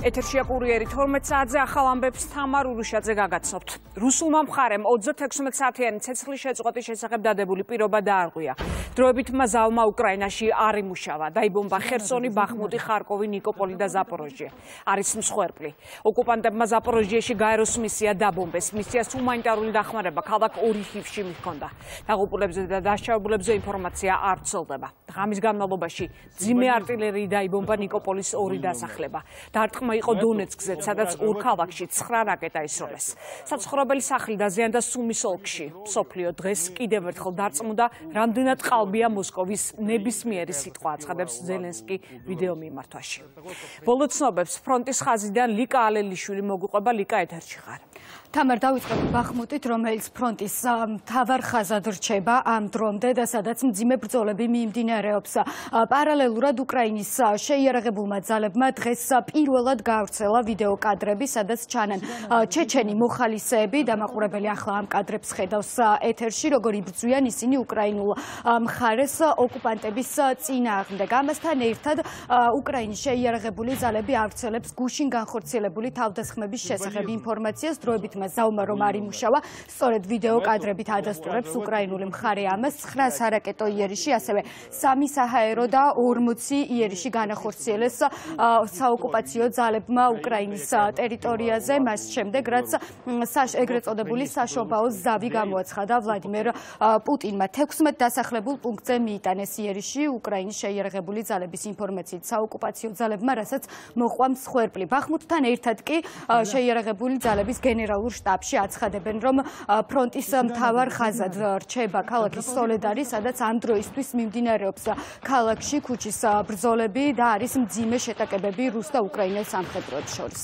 ეთერშია კურიერი 12 საათზე ახალ ამბებს თამარ ურუშაძე გაგაცნობთ. რუსულმა მხარემ 26 საათიანი ცეცხლის შეწყვეტის შესახებ დადებული პირობა დაარღვია. დროებით ზავმა უკრაინაში არ იმუშავა. დაიბომბა ხერსონი, ბახმუტი, ხარკოვი, ნიკოპოლი და ზაპოროჟიე. არის მსხვერპლი. ოკუპანტებმა ზაპოროჟიეში გაეროს მისია დაბომბეს. მისიას ჰუმანიტარული დახმარება ქალაქ ორიხივში მიჰქონდა. დაღუპულებზე და დასჩაულებულებზე ინფორმაცია არ ვრცელდება. ღამის განმავლობაში ძიმე артиლერიით დაიბომბა ნიკოპოლის ორი დასახლება. დარტყმა იყო დონეცკზე, სადაც ორ ქალაქში 9 რაკეტა ისროლეს. საცხოვრებელი სახლი დაზიანდა სუმის ოლქში. მსოფლიო დღეს კიდევ ერთხელ დარწმუნდა, რამდენად ყალბია მოსკოვის ნებისმიერი სიტყვა, აცხადებს ზელენსკი ვიდეო მიმართვაში. ბოლო ცნობებს ფრონტის ხაზიდან ლიკა ალელიშვილი მოგვიყვება. ლიკა, ეთერში ხარ. თამარ, დავიწყებ ბახმუტით, რომელიც ფრონტის მთავარ ხაზად რჩება ამ დრომდე და სადაც მძიმე ბრძოლები მიმდინარეობს. პარალელურად უკრაინის შეიარაღებულმა ძალებმა დღეს პირველად გაავრცელა ვიდეო კადრები, სადაც ჩანან ჩეჩენი მოხალისეები. დამაყურებელი ახლა ამ კადრებს ხედავს ეთერში, როგორ იბრძვიან ისინი უკრაინულ მხარეს ოკუპანტების წინააღმდეგ. ამასთან ერთად უკრაინის შეიარაღებული ძალები ავრცელებს გუშინ განხორციელებული თავდასხმების შესახებ ინფორმაციას. დროებით ზავმა რომ არ იმუშავა, სწორედ ვიდეო კადრებით ადასტურებს უკრაინული მხარე ამას. 9 სარაკეტო იერიში, ასევე 3 საჰაერო და 40 იერიში განახორციელეს საოკუპაციო ძალებმა უკრაინის ტერიტორიაზე, მას შემდეგ, რაც ეგრეთ წოდებული საშობაო ზავი გამოაცხადა ვლადიმერ პუტინმა. 16 დასახლებულ პუნქტზე მიიტანეს იერიში უკრაინის შეიარაღებული ძალების ინფორმაციით საოკუპაციო ძალებმა, რასაც მოყვა მსხვერპლი. ბახმუტთან ერთად კი შეიარაღებული ძალების გენერალურ შტაბში აცხადებენ, რომ ფრონტის მთავარ ხაზად რჩება ქალაქი სოლედარი, სადაც ამ დროისთვის მიმდინარეობს ქალაქში ქუჩის ბრძოლები და არის მძიმე შეტაკებები რუს და უკრაინელ სამხედროებს შორის.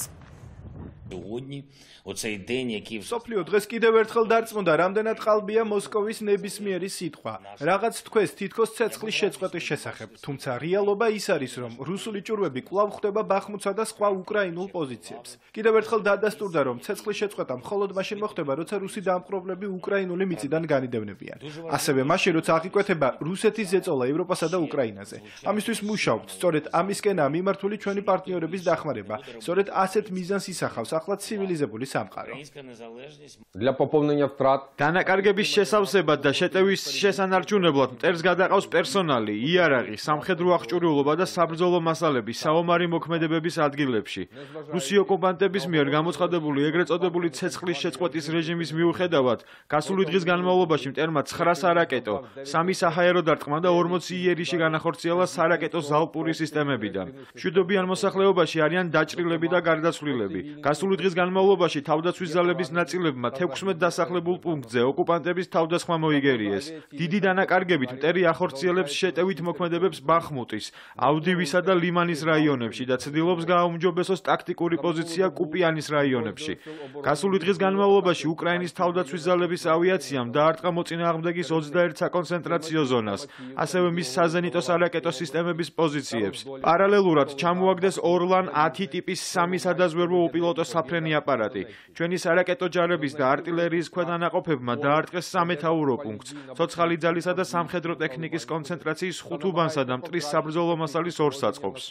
სოფლიო დღეს კიდევ ერთხელ დარწმუნდა, რამდენად ყალბია მოსკოვის ნებისმიერი სიტყვა. რაღაც თქვეს თითქოს ცეცხლის შეწყვეტის შესახებ, თუმცა რეალობა ის არის, რომ რუსული ჭურვები კვლავ ხვდება ბახმუტსა და სხვა უკრაინულ პოზიციებს. კიდევ ერთხელ დადასტურდა, რომ ცეცხლის შეწყვეტა მხოლოდ მაშინ მოხდება, როცა რუსი დამპყრობლები უკრაინული მიწიდან განიდევნებიან. ასევე მაშინ, როცა აღიკვეთება რუსეთის ზეწოლა ევროპასა და უკრაინაზე. ამისთვის მუშაობთ, სწორედ ამისკენაა მიმართული ჩვენი პარტნიორების დახმარება. სწორედ ასეთ მიზანს ისახავს ახლა ცივილიზებული სამყარო. დანაკარგების შესავსებად და შეტევის შესანარჩუნებლად მტერს გადაყავს პერსონალი, იარაღი, სამხედრო აღჭურვილობა და საბრძოლო მასალები საომარი მოქმედებების ადგილებში. რუსი ოკუპანტების მიერ გამოცხადებული ეგრეთ წოდებული ცეცხლის შეწყვეტის რეჟიმის მიუხედავად, გასული დღის განმავლობაში მტერმა 9 სარაკეტო, 3 საჰაერო დარტყმა და 40 იერიში განახორციელა სარაკეტო ზალპური სისტემებიდან. მშვიდობიან მოსახლეობაში არიან დაჭრილები და გარდაცვლილები. გასული დღის განმავლობაში თავდაცვის ძალების ნაწილებმა 16 დასახლებულ პუნქტზე ოკუპანტების თავდასხმა მოიგერიეს. დიდი დანაკარგებით მტერი ახორციელებს შეტევით მოქმედებებს ბახმუტის, ავდივისა და ლიმანის რაიონებში და ცდილობს გააუმჯობესოს ტაქტიკური პოზიცია კუპიანის რაიონებში. გასული დღის განმავლობაში უკრაინის თავდაცვის ძალების ავიაციამ დაარტყა მოწინააღმდეგის 21 საკონცენტრაციო ზონას, ასევე მის საზენიტო სარაკეტო სისტემების პოზიციებს. პარალელურად ჩამოაგდეს ორლან 10 ტიპის 3 სადაზვერვო უპილოტო საფრენი აპარატი. ჩვენი სარაკეტო ჯარების და артиლერიის ქვედანაყოფებმა დაარტყეს სამეთაურო პუნქტს, ცოცხალი ძალისა და სამხედრო ტექნიკის კონცენტრაციის 5 უბანსა და მტრის საბრძოლო მასალის 2 საწყობს.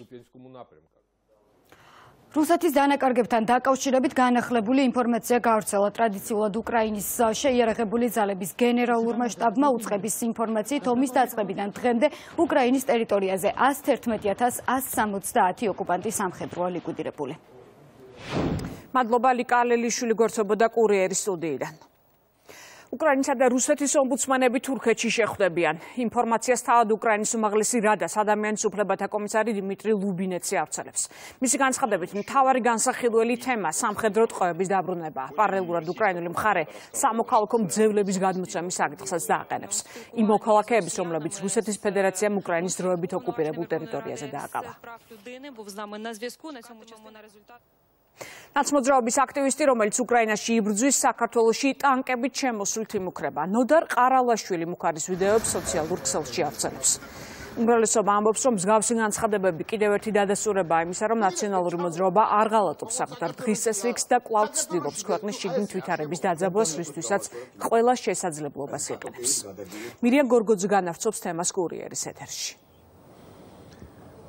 რუსეთის დანაკარგებთან დაკავშირებით განახლებული ინფორმაცია გავრცელა. ტრადიციულად უკრაინის შეიარაღებული ძალების გენერალურმა შტაბმა უწყების ინფორმაციით ომის დაწყებიდან დღემდე უკრაინის ტერიტორიაზე 111,170 ოკუპანტი სამხედროა ლიკვიდირებული. მადლობა ლიკა ალელიშვილი გვერდსებოდა კურიერის სტუდიიდან. უკრაინისა და რუსეთის ომბუდსმენები თურქეთში შეხვდებიან. ინფორმაციას თავად უკრაინის უმაღლესი რადას ადამიანის უფლებათა კომისარი დიმიტრი ლუბინეცი ავრცელებს. მისი განცხადებით, მთავარი განსახილველი თემა სამხედრო ტყვეების დაბრუნებაა. პარალელურად უკრაინული მხარე სამოქალაქო მძევლების გადმოცემის საკითხსაც დააყენებს. იმ მოქალაქეების, რომლებიც რუსეთის ფედერაციამ უკრაინის დროებით ოკუპირებულ ტერიტორიაზე დააკავა. ნაცმოძრაობის აქტივისტი, რომელიც უკრაინაში იბრძვის, საქართველოში ტანკებით შემოსვლით იმუქრება. ნოდარ ყარალაშვილი მუქარის ვიდეოებს სოციალურ ქსელში ავრცელებს. უმრავლესობა ამბობს, რომ მსგავსი განცხადებები კიდევ ერთი დადასტურებაა იმისა, რომ ნაციონალური მოძრაობა არ ღალატობს საკუთარ დღის წესრიგს და კვლავ ცდილობს ქვეყნის შიგნით ვითარების დაძაბვას, რისთვისაც ყველა შესაძლებლობას იყენებს. მირიან გორგოძე განავრცობს თემას კურიერის ეთერში.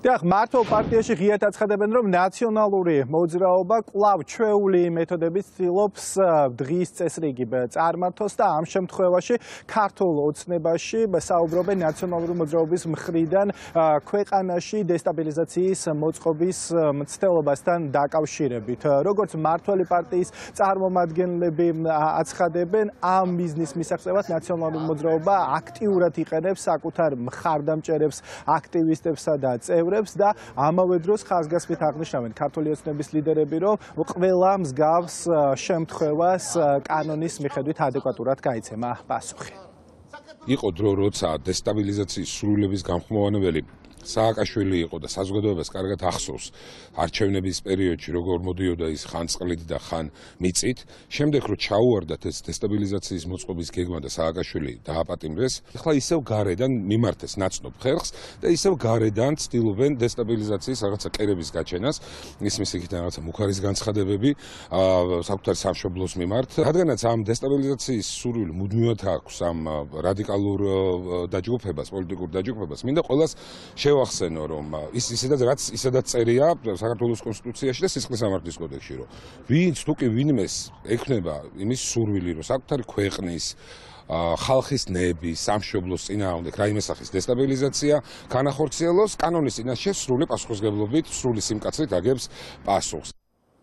დიახ, მართო პარტიაში ღიად აცხადებენ, რომ ნაციონალური მოძრაობა კვლავ ჩვეული მეთოდებით ცდილობს დღის წესრიგი წარმართოს და ამ შემთხვევაში ქართულ ოცნებაში საუბრობენ ნაციონალური მოძრაობის მხრიდან ქვეყანაში დესტაბილიზაციის მოწყობის მცდელობასთან დაკავშირებით. როგორც მართველი პარტიის წარმომადგენლები აცხადებენ, ამ მიზნის მისაღწევად ნაციონალური მოძრაობა აქტიურად იყენებს საკუთარ მხარდამჭერებს, აქტივისტებსა და წევრებს და ამავე დროს ხაზგასმით აღნიშნავენ ქართული ოცნების ლიდერები, რომ ყველა მსგავს შემთხვევას კანონის მიხედვით ადეკვატურად გაიცემა პასუხი. იყო დრო, როცა დესტაბილიზაციის სრულების გამხმოვანებელი სააკაშვილი იყო და საზოგადოებას კარგად ახსოვს არჩევნების პერიოდში როგორ მოდიოდა ის ხან წყლით და ხან მიწით. შემდეგ რომ ჩაუვარდათ ეს დესტაბილიზაციის მოწყობის გეგმა და სააკაშვილი დააპატიმრეს, ახლა ისევ გარედან მიმართეს ნაცნობ ხერხს და ისევ გარედან ცდილობენ დესტაბილიზაციის რაღაცა კერების გაჩენას, ისმის იქით რაღაცა მუქარის განცხადებები საკუთარ სამშობლოს მიმართ. რადგანაც ამ დესტაბილიზაციის სურვილი მუდმივად აქვს ამ რადიკალურ დაჯგუფებას, პოლიტიკურ დაჯგუფებას, მინდა ყველას შევახსენო, რომ ისედაც წერია საქართველოს კონსტიტუციაში და სისხლის სამართლის კოდექსში, რომ ვინც თუკი ვინმეს ექნება იმის სურვილი, რომ საკუთარი ქვეყნის ხალხის ნების, სამშობლოს წინააღმდეგ რაიმე სახის დესტაბილიზაცია განახორციელოს, კანონის წინაშე სრული პასუხისმგებლობით, სრული სიმკაცრით აგებს პასუხს.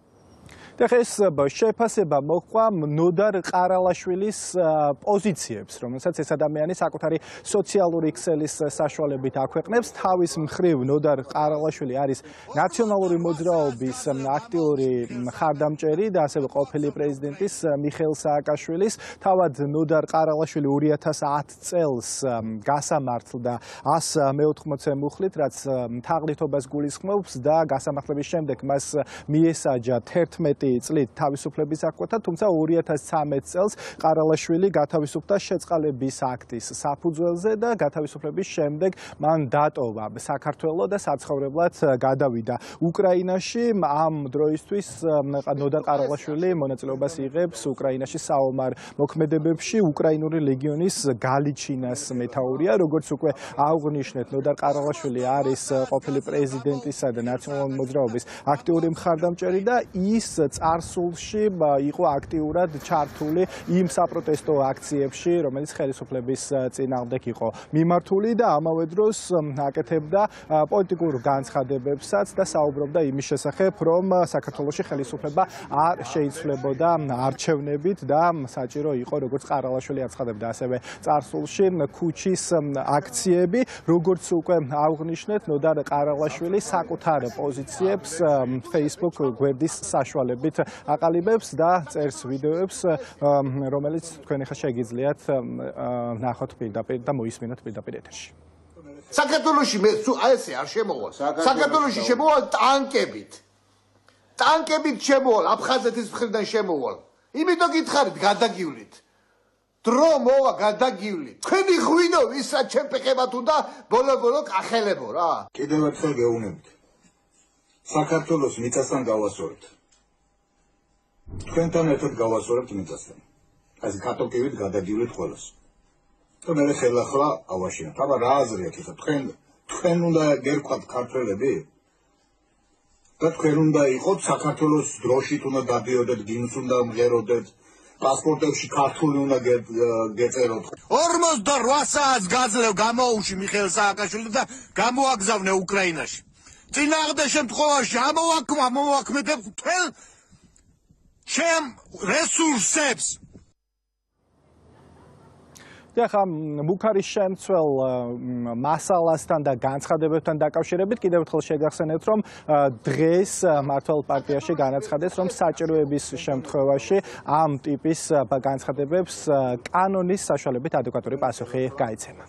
ეს შეფასება მოჰყვა ნოდარ ყარალაშვილის პოზიციებს, რომელსაც ეს ადამიანი საკუთარი სოციალური ქსელის საშუალებით აქვეყნებს. თავის მხრივ ნოდარ ყარალაშვილი არის ნაციონალური მოძრაობის აქტიური მხარდამჭერი და ასევე ყოფილი პრეზიდენტის მიხეილ სააკაშვილის. თავად ნოდარ ყარალაშვილი 2010 წელს გასამართლდა 180 მუხლით, რაც თაღლითობას გულისხმობს და გასამართლების შემდეგ მას მიესაჯა 11 წლით თავისუფლების აღკვეთა, თუმცა 2013 წელს ყარალაშვილი გათავისუფლდა შეწყალების აქტის საფუძველზე და გათავისუფლების შემდეგ მან დატოვა საქართველო და საცხოვრებლად გადავიდა უკრაინაში. ამ დროისთვის ნოდარ ყარალაშვილი მონაწილეობას იღებს უკრაინაში საომარ მოქმედებებში, უკრაინული ლეგიონის გალიჩინას მეთაურია. როგორც უკვე აღნიშნეთ, ნოდარ ყარალაშვილი არის ყოფილი პრეზიდენტისა და ნაციონალური მოძრაობის აქტიური მხარდამჭერი და ის წარსულში იყო აქტიურად ჩართული იმ საპროტესტო აქციებში, რომელიც ხელისუფლების წინააღმდეგ იყო მიმართული და ამავე დროს აკეთებდა პოლიტიკურ განცხადებებსაც და საუბრობდა იმის შესახებ, რომ საქართველოში ხელისუფლება არ შეიცვლებოდა არჩევნებით და საჭირო იყო, როგორც ყარალაშვილი აცხადებდა, ასევე წარსულში ქუჩის აქციები. როგორც უკვე აღნიშნეთ, ნოდარ ყარალაშვილი საკუთარ პოზიციებს Facebook გვერდის საშუალებით აყალიბებს და წერს ვიდეოებს, რომელიც თქვენ ახლა შეგიძლიათ ნახოთ პირდაპირ და მოისმინოთ პირდაპირ ეთერში. საქართველოში მე ესე არ შემოვალ. საქართველოში შემოვალ ტანკებით. ტანკებით შემოვალ, აფხაზეთის მხრიდან შემოვალ. იმიტომ გითხარით გადაგივლით. დრო მოვა გადაგივლით. თქვენი ღვინო ვისაც ჩემპეხებათ უნდა ბოლო-ბოლო კახელებო რა. კიდევ ერთხელ გეუბნებით. საქართველოს მიწასთან გავასწორებთ. თქვენთან ერთად გავასწორებთ მიწასთან. ასე კატოკივით გადაგივლით ყველას. და მე ხელახლა ავაშინოთ. აბა რა აზრი აქვს ხა თქვენ უნდა გერქვათ ქართველები? და თქვენ უნდა იყოთ საქართველოს დროშით უნდა დადიოდეთ, გიმს უნდა მღეროდეთ, პასპორტებში ქართული უნდა გეწეროთ. 48 საათს გაძლევ გამოუში მიხეილ სააკაშვილი და გამოაგზავნე უკრაინაში. წინააღმდეგ შემთხვევაში ამოვაქმედებ მთელ ჩემ რესურსებს. ახლა მუქარის შემცველ მასალასთან და განცხადებებთან დაკავშირებით კიდევ ერთხელ შეგახსენებთ, რომ დღეს მართლ პარტიაში განაცხადეს, რომ საჭიროების შემთხვევაში ამ ტიპის განცხადებებს კანონის საშუალებით ადეკვატური პასუხი გაიცემა.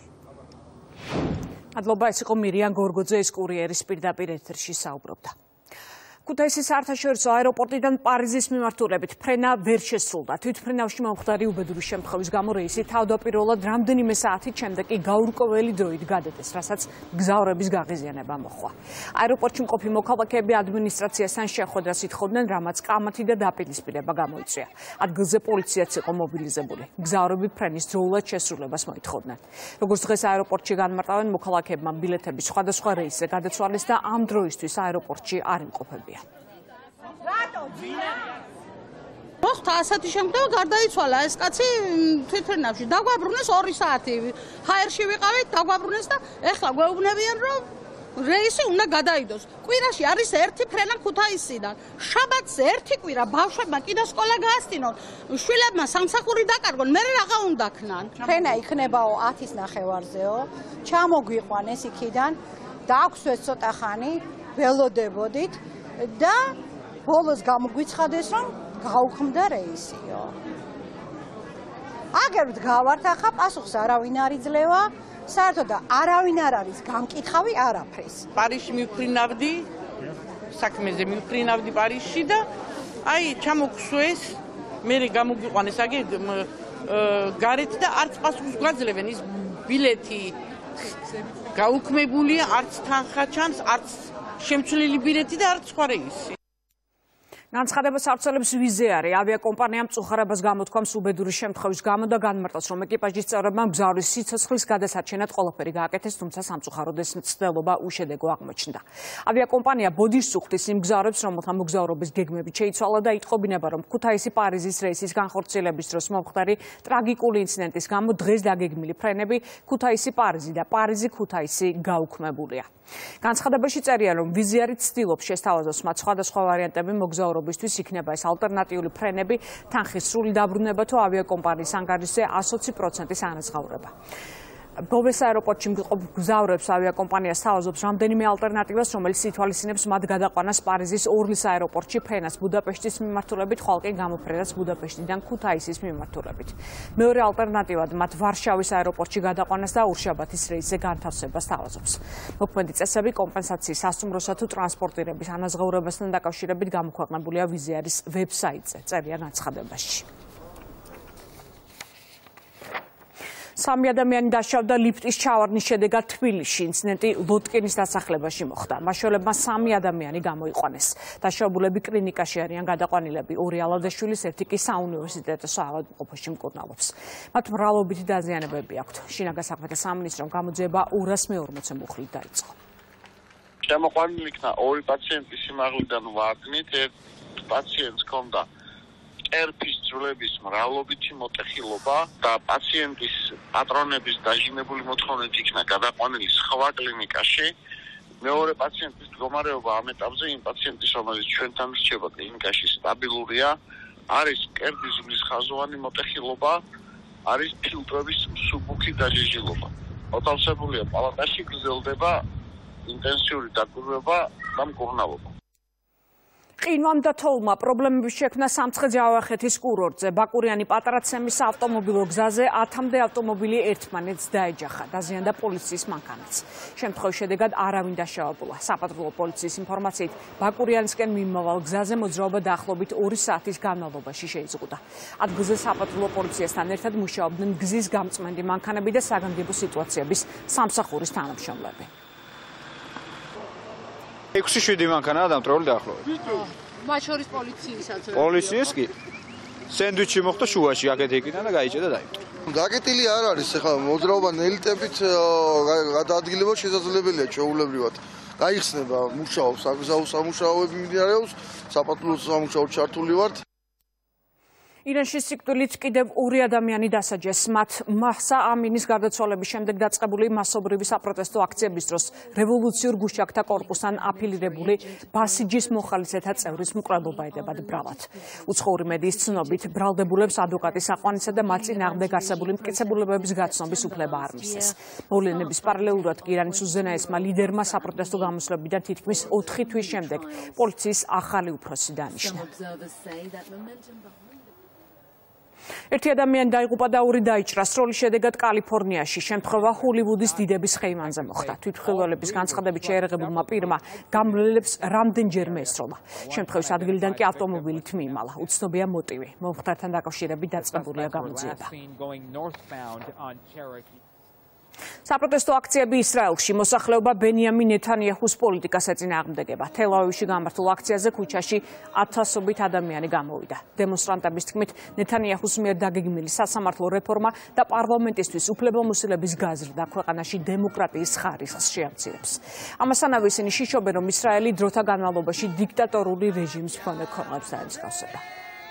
მადლობა, ეს იყო მირიან გორგოძე, ეს კურიერის პირდაპირ ეთერში საუბრობდა. ქუთაისის საერთაშორისო აეროპორტიდან პარიზის მიმართულებით ფრენა ვერ შესრულდა. თვითფრენავში მომხდარი უბედური შემთხვევის გამო რეისი თავდაპირველად რამდენიმე საათით შემდეგ კი გაურკვეველი დროით გადადეს, რასაც მგზავრების გაღიზიანება მოჰყვა. აეროპორტში მყოფი მოქალაქეები ადმინისტრაციასთან შეხვედრას ითხოვდნენ, რამაც კამათი და დაპირისპირება გამოიწვია. ადგილზე პოლიციაც იყო მობილიზებული. მგზავრები ფრენის დროულად შესრულებას მოითხოვდნენ. როგორც დღეს აეროპორტში განმარტავენ, მოქალაქეებმა ბილეთების სხვადასხვა რეისზე გადაცვალეს და ამ დროისთვის აეროპორტში არ იმყოფებია. მოხდა ასეთი შემთხვევა, გარდაიცვალა ეს კაცი თვითფრენავში. დაგვაბრუნეს 2 საათი. ჰაერში ვიყავით, დაგვაბრუნეს და ეხლა გვეუბნებიან, რომ რეისი უნდა გადაიდოს. კვირაში არის 1 ფრენა ქუთაისიდან. შაბათს 1 კვირა ბავშვებმა კიდე სკოლა გაასწინონ. შვილებმა სამსახური დაკარგონ, მე რაღა უნდა ქნან. ფრენა იქნებაო 10-ის ნახევარზეო. ჩამოგვიყვანეს იქიდან და აქვს ეს ცოტა ხანი ველოდებოდით და ბოლოს გამოგვიცხადეს, რომ გაუქმდა რეისიო. აგერ ვდგავართ ახლა, პასუხს არავინ არ იძლევა, საერთოდ და არავინ არ არის გამკითხავი არაფრის. პარიზში მივფრინავდი, საქმეზე მივფრინავდი პარიზში და აი ჩამოგხვეს, მე გამოგვიყვანეს აგერ გარეთ და არც პასუხს გვაძლევენ, ის ბილეთი გაუქმებულია, არც თანხა ჩანს, არც შემცვლელი ბილეთი და არც სხვა რეისი. განცხადებას ავრცელებს ვიზეარი. ავიაკომპანიამ მწუხარებას გამოთქვამს უბედური შემთხვევის გამო და განმარტავს, რომ ეკიპაჟის წევრებმა მგზავრის სიცოცხლის გადასარჩენად ყველაფერი გააკეთეს, თუმცა სამწუხაროდ ეს მცდელობა უშედეგო აღმოჩნდა. ავიაკომპანია ბოდიშს უხდის იმ მგზავრებს, რომელთა მოგზაურობის გეგმები შეიცვალა და იტყობინება, რომ ქუთაისი-პარიზის რეისის განხორციელების დროს მომხდარი ტრაგიკული ინციდენტის გამო დღეს დაგეგმილი ფრენები ქუთაისი-პარიზი და პარიზი-ქუთაისი გაუქმებულია. განცხადებაში წერია, რომ ვიზიარი ცდილობს შესთავაზოს მათ სხვადასხვა ვარიანტები მოგზაურობისთვის, იქნება ეს ალტერნატიული ფრენები, თანხის სრული დაბრუნება თუ ავიაკომპანიის ანგარიშზე 120%-ის ანაზღაურება. ბოვეს აეროპორტში მყოფ მგზავრებს ავიაკომპანია სთავაზობს რამდენიმე ალტერნატივას, რომელიც ითვალისწინებს მათ გადაყვანას პარიზის ორლის აეროპორტში ფრენას ბუდაპეშტის მიმართულებით, ხოლო კი გამოფრენას ბუდაპეშტიდან ქუთაისის მიმართულებით. მეორე ალტერნატივად მათ ვარშავის აეროპორტში გადაყვანას და ორშაბათის რეისზე განთავსებას სთავაზობს. მოქმედი წესები კომპენსაციის სასტუმროსა თუ ტრანსპორტირების ანაზღაურებასთან დაკავშირებით გამოქვეყნებულია ვიზიარის ვებსაიტზე, წერია განცხადებაში. 3 ადამიანი დაშავდა ლიფტის ჩავარდნის შედეგად თბილისში. ინციდენტი ლოტკინის დასახლებაში მოხდა. მაშველებმა 3 ადამიანი გამოიყვანეს. დაშავებულები კლინიკაში არიან გადაყვანილები. 2 ალადაშვილის, 1 კი საუნივერსიტეტო საავადმყოფოში მკურნალობს. მათ მრავლობითი დაზიანებები აქვთ. შინაგან საქმეთა სამინისტრომ გამოძიება 240 მუხლით დაიწყო. შემოყვანილი იქნა 2 პაციენტი სიმაღლიდან ვარდნით, 1 პაციენტს ჰქონდა ერფის ძვლების მრავლობითი მოტეხილობა და პაციენტის პატრონების დაჟინებული მოთხოვნით იქნა გადაყვანილი სხვა კლინიკაში. მეორე პაციენტის მდგომარეობა ამ ეტაპზე იმ პაციენტის, რომელიც ჩვენთან რჩება კლინიკაში, სტაბილურია. არის მკერდის ძვლის ხაზოვანი მოტეხილობა, არის ფილტრების მსუბუქი დაჟიჟილობა. მოთავსებულია პალატაში, გრძელდება ინტენსიური დაკვირვება და მკურნალობა. ყინვამ და თოვლმა პრობლემები შექმნა სამცხე-ჯავახეთის კურორტზე. ბაკურიანი პატარაცემის ავტომობილო გზაზე 10-მდე ავტომობილი ერთმანეთს დაეჯახა. დაზიანდა პოლიციის მანქანაც. შემთხვევის შედეგად არავინ დაშავებულა. საპატრულო პოლიციის ინფორმაციით, ბაკურიანისკენ მიმავალ გზაზე მოძრაობა დაახლოებით 2 საათის განმავლობაში შეიზღუდა. ადგილზე საპატრულო პოლიციასთან ერთად მუშაობდნენ გზის გამწმენდი მანქანები და საგანგებო სიტუაციების სამსახურის თანამშრომლები. 6-7 მანქანაა დამტრეული დაახლოებით. მათ შორის პოლიციისაც. პოლიციის კი. სენდვიჩი მოხდა შუაში, აქეთ ეკინა და გაიჭედა დაიმტვრა. გაკეტილი არ არის, ახლა მოძრაობა ნელიტებით გადაადგილება შესაძლებელია ჩვეულებრივად. გაიხსნება, მუშაობს, აგზაო სამუშაოები მიმდინარეობს, საპატრულო სამუშაოდ ჩართული ვართ. ირანში სიკვდილით კიდევ 2 ადამიანი დასაჯეს. მათ მაჰსა ამინის გარდაცვალების შემდეგ დაწყებული მასობრივი საპროტესტო აქციების დროს რევოლუციურ გუშაკთა კორპუსთან აფილირებული ბასიჯის მოხალისეთა წევრის მკვლელობა ედებათ ბრალად. უცხოური მედიის ცნობით, ბრალდებულებს ადვოკატის აყვანისა და მათ წინააღმდეგ არსებული მტკიცებულებების გაცნობის უფლება არ მისცეს. მოვლენების პარალელურად კი ირანის უზენაესმა ლიდერმა საპროტესტო გამოსვლებიდან თითქმის 4 თვის შემდეგ პოლიციის ახალი უფროსი დანიშნა. ერთი ადამიანი დაიღუპა და ორი დაიჭრა. სროლის შედეგად კალიფორნიაში შემთხვევა ჰოლივუდის დიდების ხეივანზე მოხდა. თვითმხილველების განცხადებით შეერაღებულმა პირმა გამვლელებს რამდენჯერმე ესროლა. შემთხვევის ადგილიდან კი ავტომობილით მიიმალა. უცნობია მოტივი. მომხდართან დაკავშირებით დაწყებულია გამოძიება. საპროტესტო აქციები ისრაელში მოსახლეობა ბენიამინ ნეთანიაჰუს პოლიტიკას ეწინააღმდეგება. თელ-ავივში გამართულ აქციაზე ქუჩაში ათასობით ადამიანი გამოვიდა. დემონსტრანტების თქმით, ნეთანიაჰუს მიერ დაგეგმილი სასამართლო რეფორმა და პარლამენტისთვის უფლებამოსილების გაზრდა ქვეყანაში დემოკრატიის ხარისხს შეამცირებს. ამასთანავე ისინი შიშობენ, რომ ისრაელი დროთა განმავლობაში დიქტატორული რეჟიმის მქონე ქვეყნებს დაემსგავსება.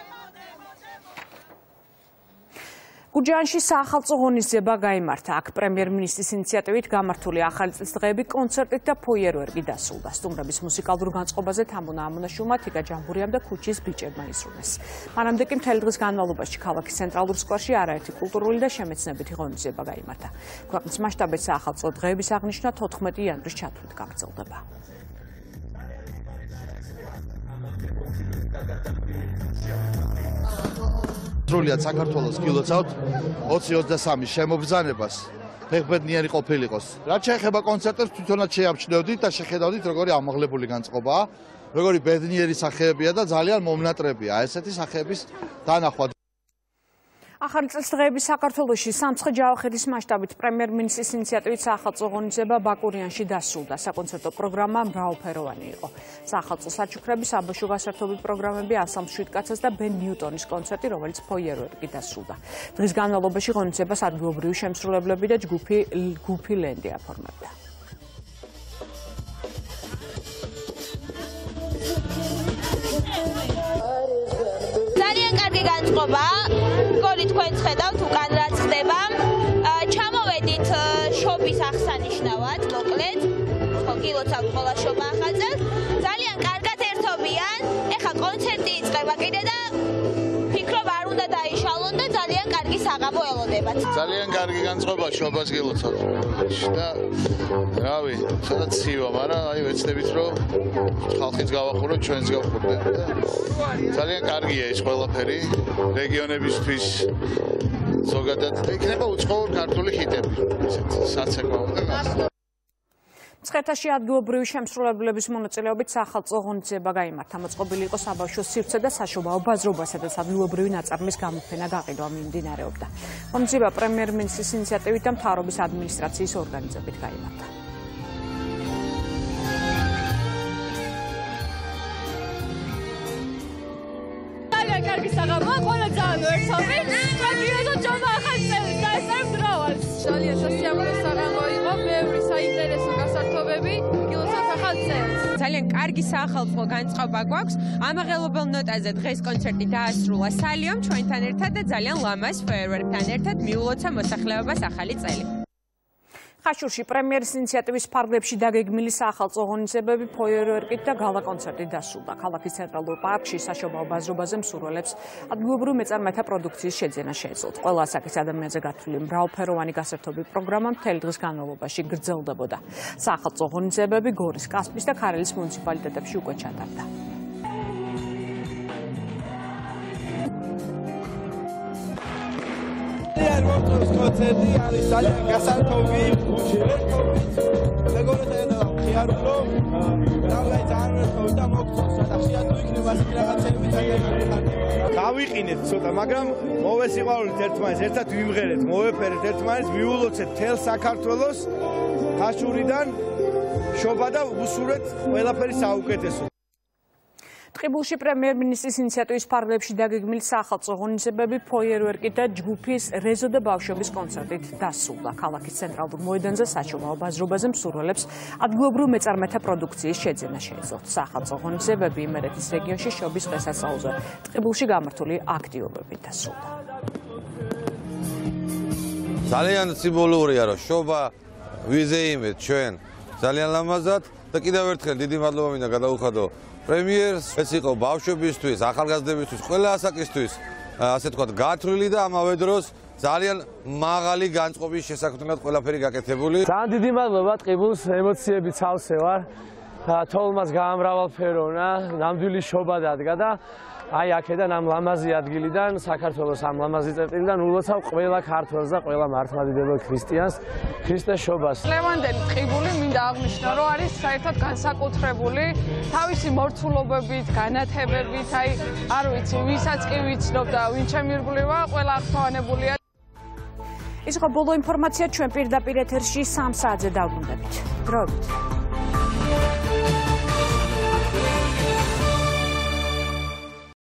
გუჯაანში საახალწლო ღონისძიება გაიმართა. აქ პრემიერ-მინისტრის ინიციატივით გამართული ახალი წესდღეები კონცერტით და ფოიერვერკით დასრულდა. სტუმრების მუსიკალურ განწყობაზე თამუნა ამონაშვილმა, თიგა ჯამბურიამ და ქუჩის ბიჭებმა ისრუნეს. მანამდე კი მთელი დღის განმავლობაში ქალაქის ცენტრალურ სკვერში არაერთი კულტურული და შემეცნებითი ღონისძიება გაიმართა. ქვეყნის მასშტაბით საახალწლო დღეების აღნიშვნა 14 იანვრის ჩათვლით გაგრძელდება. სრულიად საქართველოს გილოცავთ 2023 შემობრძანებას ფეხბედნიერი ყოფილიყოს. რაც შეეხება კონცერტებს, თვითონაც შეამჩნევდით და შეხედავდით, როგორი ამაღლებული განწყობაა, როგორი ბედნიერი სახეებია და ძალიან მომნატრებია ესეთი სახეების დანახვა. ახალი წესდღეები საქართველოში სამცხე-ჯავახეთის მასშტაბით პრემიერ-მინისტრის ინიციატივით საახალწლო ღონისძიება ბაკურიანში დასრულდა. საკონცერტო პროგრამა მრავალფეროვანი იყო. საახალწლო საჩუქრები, საბავშვო გასართობი პროგრამები, ანსამბლ შვიდკაცას და ბენ ნიუტონის კონცერტი, რომელიც ფოიერვერკით დასრულდა. დღის განმავლობაში ღონისძიებას ადგილობრივი შემსრულებლები და ჯგუფი ლენდი აფორმებდა. ძალიან კარგი განწყობაა. გოლი თქვენ ხედავთ უკან რაც ხდება. ჩამოვედით შობის აღსანიშნავად, მოკლედ. გილოცავთ ყველა შობა ახალწელს. ძალიან კარგად ერთობიან. ეხლა კონცერტი იწყება კიდე და ფიქრობ არ უნდა დაიშალონ და ძალიან კარგი საღამო ელოდებათ. ძალიან კარგი განწყობა შობას გილოცავთ. და რავი, სადაც ცივა, მაგრამ აი ვეცდებით რომ ხალხიც გავახუროთ, ჩვენც გავხურდეთ. ძალიან კარგია ეს ყველაფერი რეგიონებისთვის ზოგადად და იქნება უცხოური ქართული ჰიტები ესეთ საცეკვაო და გასა. მცხეთაში ადგილობრივი შემსრულებლების მონაწილეობით საახალწლო ღონისძიება გაიმართა. მოწყობილი იყო საბავშვო სივრცე და საშობაო ბაზრობა, სადაც ადგილობრივი ნაწარმის გამოფენა გაყიდვა მიმდინარეობდა. ღონისძიება პრემიერ-მინისტრის ინიციატივით და მთავრობის ადმინისტრაციის ორგანიზებით გაიმართა. კარგი საღამოა, ყველა ძალიან ვერთობი. მაგიაზო ჯობა ახალწელს და ეს არ მძრავალს. ძალიან სასიამოვნო საღამო იყო, ბევრი საინტერესო გასართობები, გილოცავთ ახალწელს. ძალიან კარგი საახალწლო განწყობა გვაქვს. ამაღელობელ ნოტაზე დღეს კონცერტი დაასრულა სალიომ ჩვენთან ერთად და ძალიან ლამაზ ფოიერვერკთან ერთად მიულოცა მოსახლეობას ახალი წელი. ხაშურში პრემიერის ინიციატივის ფარგლებში დაგეგმილი საახალწლო ღონისძიებები ფოიერვერკით და გალა კონცერტით დასრულდა. ქალაქის ცენტრალურ პარკში საშობაო ბაზრობაზე მსურველებს ადგილობრივ მეწარმეთა პროდუქციის შეძენა შეეძლოთ. ყველა ასაკის ადამიანზე გათვლილი მრავალფეროვანი გასართობი პროგრამა მთელი დღის განმავლობაში გრძელდებოდა. საახალწლო ღონისძიებები გორის, კასპის და ქარელის მუნიციპალიტეტებში უკვე ჩატარდა. მომწონს კონცერტი, არის ძალიან გასართობი, მეგობრებთან ერთად ხიარულო, რავი ძალიან ერთობ და მოგწონს და ხშირად თუ იქნება ასეთი რაღაცები ძალიან გავიყინეთ ცოტა, მაგრამ მოვესიყვარულით ერთმანეთს, ერთად ვიმღერეთ, მოვეფერეთ ერთმანეთს, მიულოცეთ მთელ საქართველოს ხაშურიდან შობა და უსურვეთ ყველაფერი საუკეთესო. ტყიბულში პრემიერ-მინისტრის ინიციატივის ფარგლებში დაგეგმილი საახალწლო ღონისძიებები ფოიერვერკით და ჯგუფის რეზო და ბავშვების კონცერტით დასრულდა. ქალაქის ცენტრალურ მოედანზე საშობაო ბაზრობაზე მსურველებს ადგილობრივ მეწარმეთა პროდუქციის შეძენა შეეძლოთ. საახალწლო ღონისძიებები იმერეთის რეგიონში შობის დღესასწაულზე ტყიბულში გამართული აქტივობებით დასრულდა. ძალიან სიმბოლურია, რომ შობა ვიზეიმეთ ჩვენ ძალიან ლამაზად და კიდევ ერთხელ დიდი მადლობა მინდა გადაუხადო პრემიერს, ეს იყო ბავშვებისთვის, ახალგაზრდებისთვის, ყველა ასაკისთვის, ასე თქვათ, გათვლილი და ამავე დროს ძალიან მაღალი განწყობის შესაქმნელად ყველაფერი გაკეთებული. ძალიან დიდი მადლობა ტყიბულს, ემოციები ცალსე ვარ. თოლმას გაამრავალფეროვნა, ნამდვილი შობა დადგა და აი აქედან ამ ლამაზი ადგილიდან, საქართველოს ამ ლამაზი წერტილიდან ულოცავ ყველა ქართველს და ყველა მართლმადიდებელ ქრისტიანს ქრისტეს შობას. ლევანდელი ტყიბული მინდა აღნიშნო, რომ არის საერთოდ განსაკუთრებული თავისი მორცულობებით, განათებებით, აი არ ვიცი, ვისაც კი ვიცნობ და ვინ ჩემი ირგვლივა, ყველა აღფრთოვანებულია. ის იყო ბოლო ინფორმაცია ჩვენ პირდაპირ ეთერში 3 საათზე დავბრუნდებით. დროებით.